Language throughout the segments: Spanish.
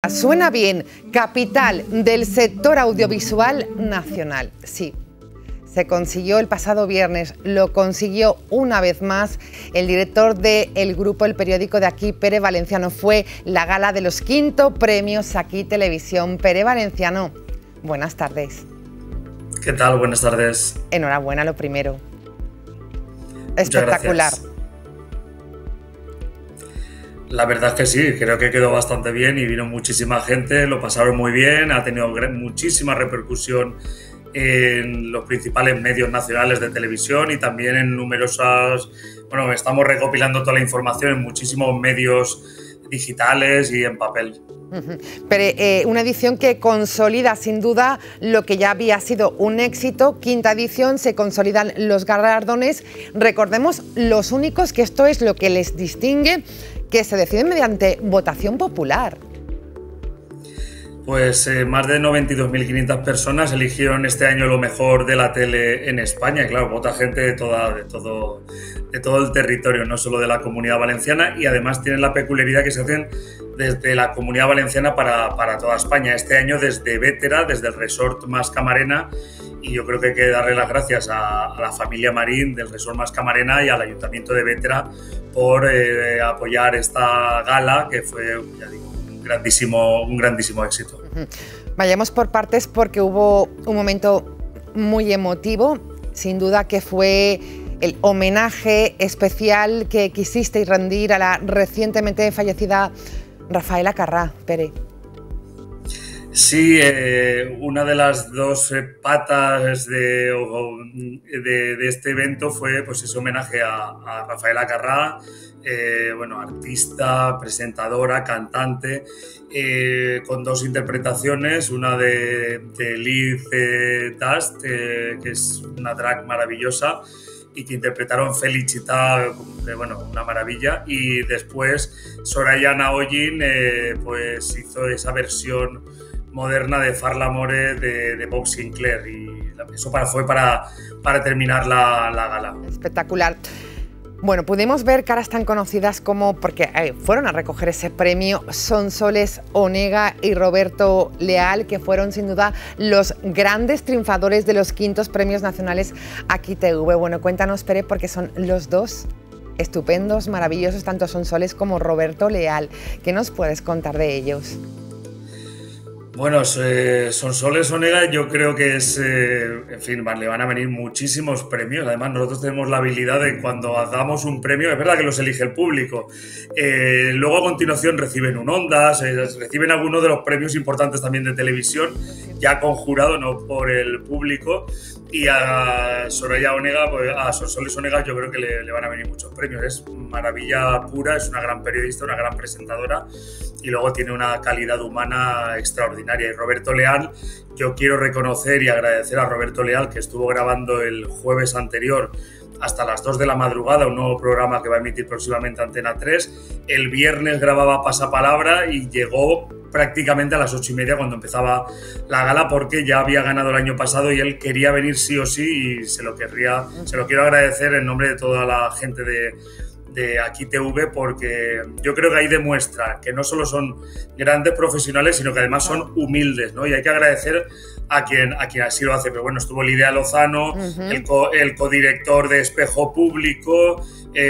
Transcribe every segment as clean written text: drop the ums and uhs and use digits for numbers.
Suena bien, capital del sector audiovisual nacional. Sí, se consiguió el pasado viernes, lo consiguió una vez más el director del grupo El Periódico de aquí, Pere Valenciano. Fue la gala de los 5º premios Aquí Televisión. Pere Valenciano, buenas tardes. ¿Qué tal? Buenas tardes. Enhorabuena, lo primero. Espectacular. La verdad es que sí, creo que quedó bastante bien y vino muchísima gente, lo pasaron muy bien, ha tenido muchísima repercusión en los principales medios nacionales de televisión y también en numerosas, bueno, estamos recopilando toda la información en muchísimos medios digitales y en papel. Pero una edición que consolida sin duda lo que ya había sido un éxito. 5ª edición, se consolidan los galardones. Recordemos los únicos, que esto es lo que les distingue, que se deciden mediante votación popular. Pues más de 92.500 personas eligieron este año lo mejor de la tele en España. Y claro, vota gente de todo el territorio, no solo de la Comunidad Valenciana, y además tienen la peculiaridad que se hacen desde la Comunidad Valenciana para toda España. Este año desde Vétera, desde el Resort Mas Camarena, y yo creo que hay que darle las gracias a la familia Marín del Resort Mas Camarena y al Ayuntamiento de Vétera por apoyar esta gala, que fue, ya digo, un grandísimo éxito. Vayamos por partes, porque hubo un momento muy emotivo, sin duda, que fue el homenaje especial que quisisteis rendir a la recientemente fallecida Rafaela Carrà, Pere. Sí, una de las dos patas de este evento fue pues ese homenaje a Rafaela Carrà, bueno, artista, presentadora, cantante, con 2 interpretaciones, una de Liz Dust, que es una drag maravillosa, y que interpretaron Felicita, bueno, una maravilla, y después Soraya Naoyin pues hizo esa versión moderna de Far l'amore de Bob Sinclair, y eso fue para terminar la gala. Espectacular. Bueno, pudimos ver caras tan conocidas como, porque fueron a recoger ese premio, Sonsoles Onega y Roberto Leal, que fueron sin duda los grandes triunfadores de los 5º premios nacionales Aquí TV. Bueno, cuéntanos, Pere, porque son los dos estupendos, maravillosos, tanto Sonsoles como Roberto Leal. ¿Qué nos puedes contar de ellos? Bueno, Sonsoles Onega yo creo que es, en fin, le van a venir muchísimos premios. Además, nosotros tenemos la habilidad de cuando damos un premio, es verdad que los elige el público, luego a continuación reciben un Ondas, reciben algunos de los premios importantes también de televisión, ya con jurado, no por el público. Y a Soraya Onega, pues, a Sonsoles Onega yo creo que le van a venir muchos premios. Es maravilla pura, es una gran periodista, una gran presentadora, y luego tiene una calidad humana extraordinaria. Y Roberto Leal, yo quiero reconocer y agradecer a Roberto Leal, que estuvo grabando el jueves anterior hasta las 2 de la madrugada un nuevo programa que va a emitir próximamente Antena 3. El viernes grababa Pasapalabra y llegó prácticamente a las 8:30 cuando empezaba la gala, porque ya había ganado el año pasado y él quería venir sí o sí, y se lo quiero agradecer en nombre de toda la gente de Aquí TV, porque yo creo que ahí demuestra que no solo son grandes profesionales, sino que además son humildes, ¿no? Y hay que agradecer a quien así lo hace. Pero bueno, estuvo Lidia Lozano, el codirector de Espejo Público,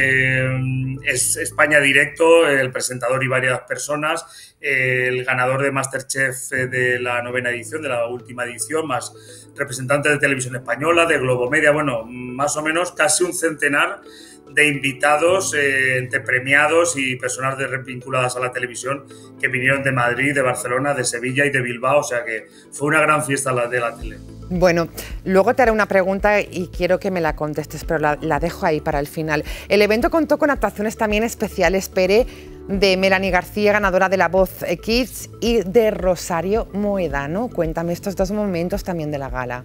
es España Directo, el presentador y varias personas, el ganador de MasterChef de la 9ª edición, de la última edición, más representantes de Televisión Española, de Globomedia, bueno, más o menos casi un centenar de invitados, entre premiados y personas vinculadas a la televisión, que vinieron de Madrid, de Barcelona, de Sevilla y de Bilbao, o sea que fue una gran fiesta de la tele. Bueno, luego te haré una pregunta y quiero que me la contestes, pero la dejo ahí para el final. El evento contó con actuaciones también especiales, Pere, de Melanie García, ganadora de La Voz Kids, y de Rosario Moedano. Cuéntame estos 2 momentos también de la gala.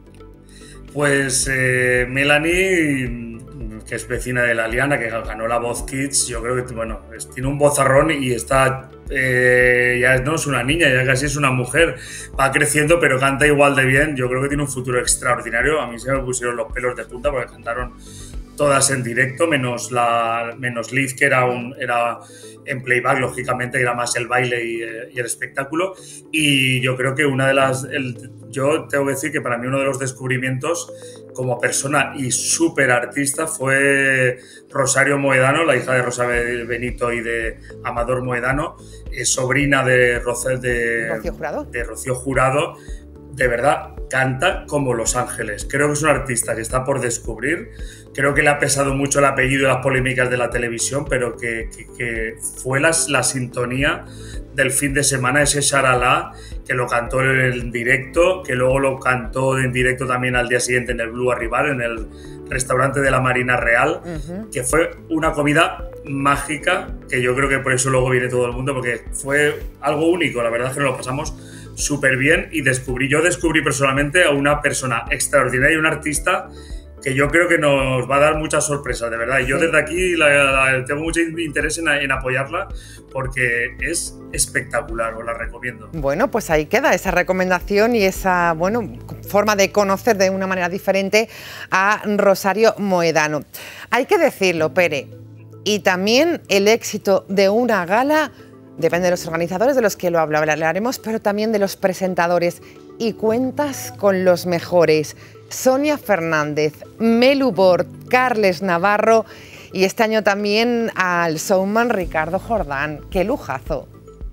Pues Melanie, que es vecina de la Liana, que ganó La Voz Kids, yo creo que bueno, tiene un vozarrón y está, ya no es una niña, ya casi es una mujer, va creciendo, pero canta igual de bien. Yo creo que tiene un futuro extraordinario. A mí se me pusieron los pelos de punta porque cantaron todas en directo, menos Liz, que era en playback, lógicamente, que era más el baile y el espectáculo. Y yo creo que yo tengo que decir que para mí uno de los descubrimientos como persona y súper artista fue Rosario Moedano, la hija de Rosa Benito y de Amador Moedano, sobrina de Rocío Jurado. De verdad, canta como Los Ángeles. Creo que es un artista que está por descubrir. Creo que le ha pesado mucho el apellido y las polémicas de la televisión, pero que fue la sintonía del fin de semana, ese Sharalá, que lo cantó en directo, que luego lo cantó en directo también al día siguiente en el Blue Arribar, en el restaurante de la Marina Real, que fue una comida mágica, que yo creo que por eso luego viene todo el mundo, porque fue algo único. La verdad es que nos lo pasamos súper bien y yo descubrí personalmente a una persona extraordinaria, un artista que yo creo que nos va a dar muchas sorpresas, de verdad. Y yo desde aquí tengo mucho interés en apoyarla porque es espectacular, os la recomiendo. Bueno, pues ahí queda esa recomendación y esa forma de conocer de una manera diferente a Rosario Moedano. Hay que decirlo, Pere, y también el éxito de una gala depende de los organizadores, de los que lo hablaremos, pero también de los presentadores. Y cuentas con los mejores: Sonia Fernández, Melu Bort, Carles Navarro y este año también al showman Ricardo Jordán. ¡Qué lujazo!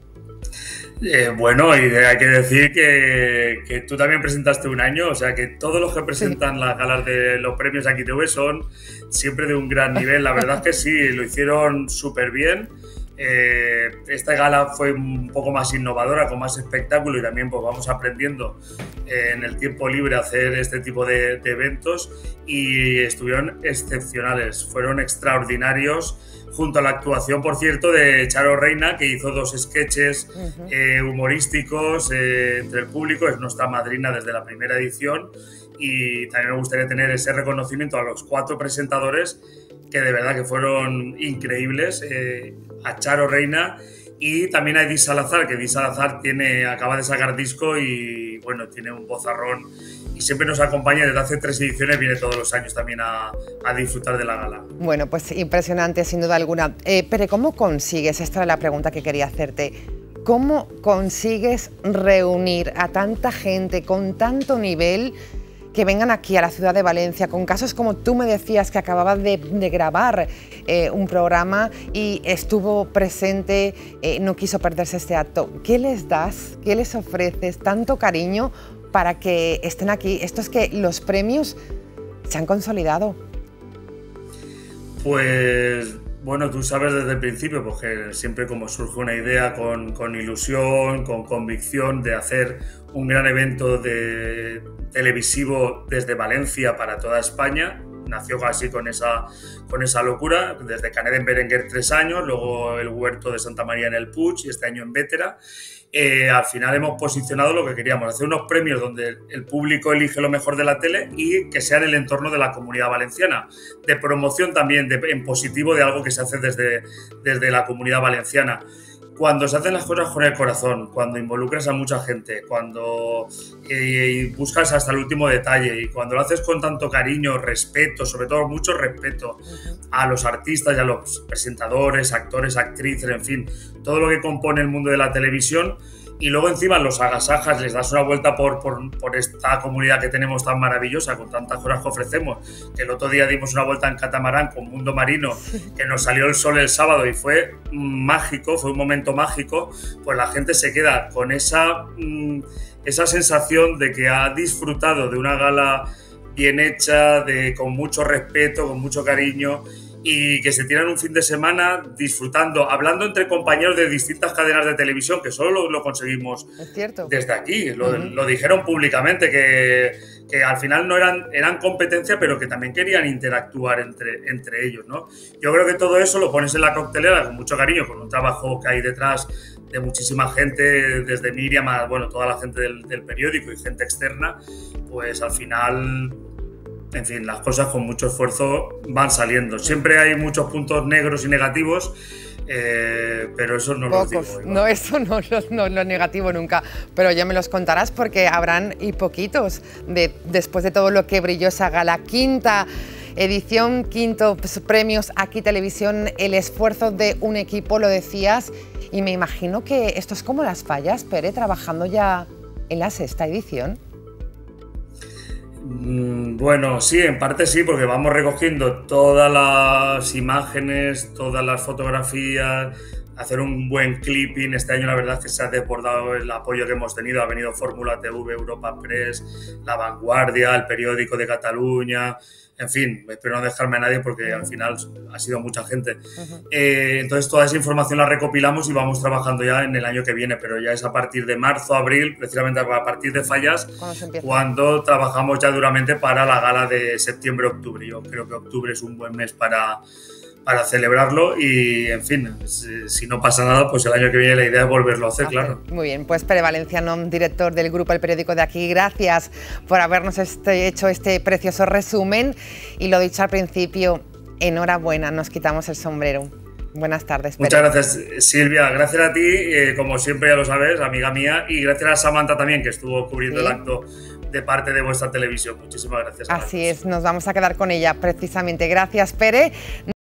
Bueno, y hay que decir que tú también presentaste un año, o sea que todos los que presentan las galas de los premios Aquí TV son siempre de un gran nivel. La verdad es que sí, lo hicieron súper bien. Esta gala fue un poco más innovadora, con más espectáculo, y también pues vamos aprendiendo en el tiempo libre a hacer este tipo de eventos, y estuvieron excepcionales, fueron extraordinarios, junto a la actuación, por cierto, de Charo Reina, que hizo 2 sketches humorísticos entre el público. Es nuestra madrina desde la primera edición, y también me gustaría tener ese reconocimiento a los 4 presentadores que de verdad que fueron increíbles, a Charo Reina y también a Edith Salazar, que Edith Salazar acaba de sacar disco y bueno, tiene un vozarrón y siempre nos acompaña desde hace 3 ediciones, viene todos los años también a disfrutar de la gala. Bueno, pues impresionante sin duda alguna. Pero ¿cómo consigues? Esta era la pregunta que quería hacerte. ¿Cómo consigues reunir a tanta gente con tanto nivel que vengan aquí a la ciudad de Valencia, con casos como tú me decías que acababas de grabar un programa y estuvo presente, no quiso perderse este acto? ¿Qué les das? ¿Qué les ofreces? Tanto cariño para que estén aquí. Esto es que los premios se han consolidado. Pues bueno, tú sabes desde el principio, porque siempre como surge una idea con ilusión, con convicción de hacer un gran evento televisivo desde Valencia para toda España. Nació así con esa locura, desde Canet en Berenguer 3 años, luego el Huerto de Santa María en el Puig y este año en Bétera. Al final hemos posicionado lo que queríamos, hacer unos premios donde el público elige lo mejor de la tele y que sea en el entorno de la Comunidad Valenciana, de promoción también en positivo de algo que se hace desde la Comunidad Valenciana. Cuando se hacen las cosas con el corazón, cuando involucras a mucha gente, cuando buscas hasta el último detalle y cuando lo haces con tanto cariño, respeto, sobre todo mucho respeto a los artistas y a los presentadores, actores, actrices, en fin, todo lo que compone el mundo de la televisión, y luego encima los agasajas, les das una vuelta por esta comunidad que tenemos tan maravillosa, con tantas cosas que ofrecemos, que el otro día dimos una vuelta en catamarán con Mundo Marino, que nos salió el sol el sábado y fue mágico, fue un momento mágico. Pues la gente se queda con esa sensación de que ha disfrutado de una gala bien hecha, con mucho respeto, con mucho cariño, y que se tiran un fin de semana disfrutando, hablando entre compañeros de distintas cadenas de televisión, que solo lo conseguimos desde aquí. Lo dijeron públicamente, que al final no eran competencia, pero que también querían interactuar entre ellos, ¿no? Yo creo que todo eso lo pones en la coctelera con mucho cariño, con un trabajo que hay detrás de muchísima gente, desde Miriam a toda la gente del periódico y gente externa. Pues al final, en fin, las cosas con mucho esfuerzo van saliendo. Siempre hay muchos puntos negros y negativos, pero eso no los digo. No, eso no es negativo nunca, pero ya me los contarás porque habrán y poquitos después de todo lo que brilló esa gala. Quinta edición, quinto premios Aquí Televisión, el esfuerzo de un equipo, lo decías, y me imagino que esto es como Las Fallas, Pere, trabajando ya en la sexta edición. Bueno, sí, en parte sí, porque vamos recogiendo todas las imágenes, todas las fotografías, hacer un buen clipping. Este año la verdad es que se ha desbordado el apoyo que hemos tenido. Ha venido Fórmula TV, Europa Press, La Vanguardia, el Periódico de Cataluña, en fin, espero no dejarme a nadie porque al final ha sido mucha gente. Entonces toda esa información la recopilamos y vamos trabajando ya en el año que viene, pero ya es a partir de marzo, abril, precisamente a partir de Fallas, cuando trabajamos ya duramente para la gala de septiembre-octubre. Yo creo que octubre es un buen mes para celebrarlo y, en fin, si no pasa nada, pues el año que viene la idea es volverlo a hacer, claro. Muy bien, pues Pere Valenciano, director del grupo El Periódico de Aquí, gracias por habernos hecho este precioso resumen y lo dicho al principio, enhorabuena, nos quitamos el sombrero. Buenas tardes, Pere. Muchas gracias, Silvia. Gracias a ti, como siempre ya lo sabes, amiga mía, y gracias a Samantha también, que estuvo cubriendo el acto de parte de vuestra televisión. Muchísimas gracias. Así es, nos vamos a quedar con ella precisamente. Gracias, Pere.